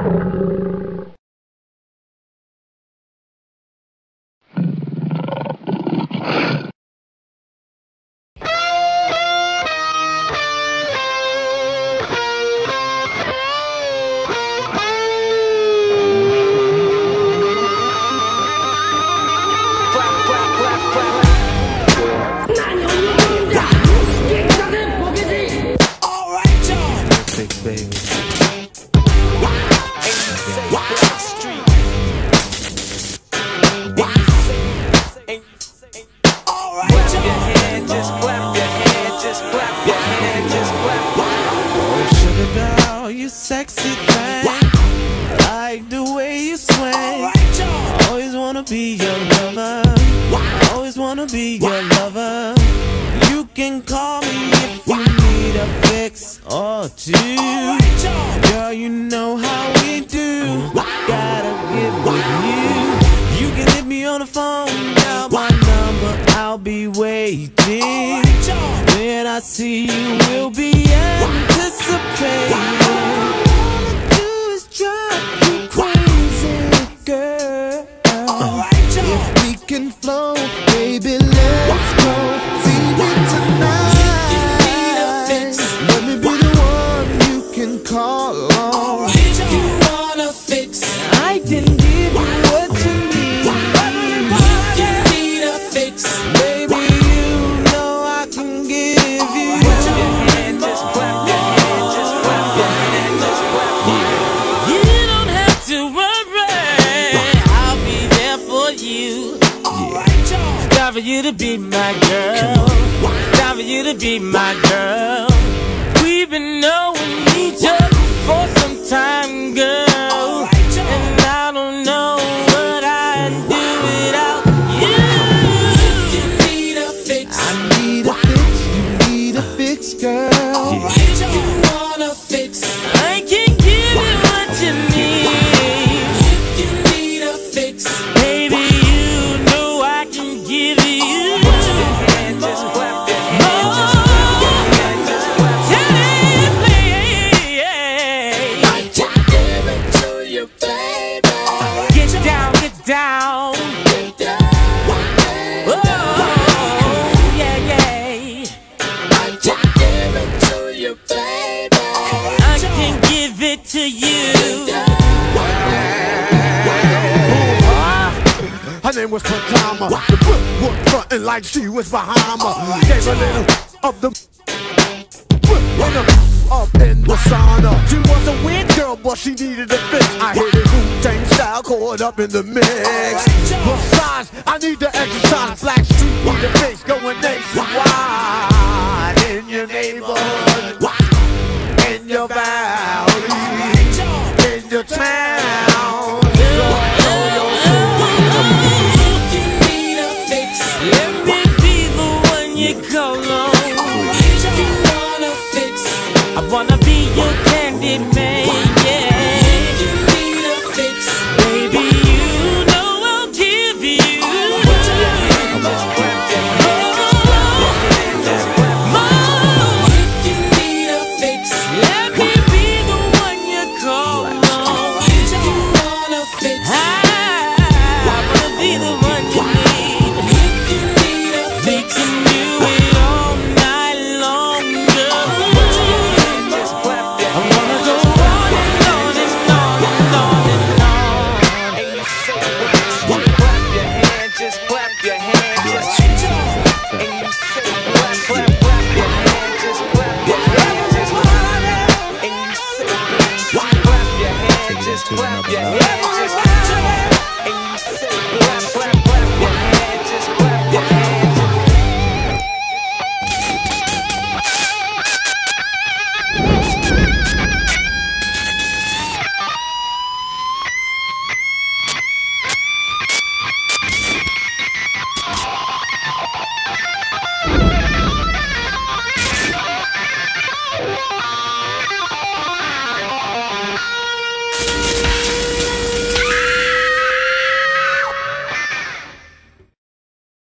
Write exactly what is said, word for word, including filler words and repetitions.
You sexy thing, like the way you swing. Always wanna be your lover, always wanna be your lover. You can call me if you need a fix or two. Girl, you know how we do, gotta get with you. You can hit me on the phone, now my number, I'll be waiting. When I see you, we'll be anticipating. Can flow, baby, let's go. See me tonight. If you need a fix, let me be the one you can call on. If you want a fix, I can give you what you need. If you need a fix, baby, you know I can give you. Put your hand, just clap your hand, just clap your hand, just clap your hand. You don't have to worry, I'll be there for you. Time for you to be my girl. Time for you to be my girl. We've been knowing each other for some time, girl. And I don't know what I'd do without you. If you need a fix, I need a fix. You need a fix, girl. If you want a fix, I can give you what you need. If you need a fix, baby, you know I can give you. Down. Oh, yeah, yeah. I can give it to you, baby. I can give it to you. Her name was Katama. The foot was frontin' like she was Bahama. Gave a little of the up in the sauna. She was a weird girl, but she needed a fix. I hit it Wu-Tang style, caught up in the mix. Besides, I need to exercise. Black Street need a fix, going nationwide. In your neighborhood, in your valley, in your town. If you need a fix, let me be the one you call on. I wanna be your candy man, yeah. If you need a fix, baby, you know I'll give you. More. If you need a fix, let me be the one you call on. If you want a fix, I wanna be the one you need. If you need a fix, we can do it all night long, girl. Clap your hands.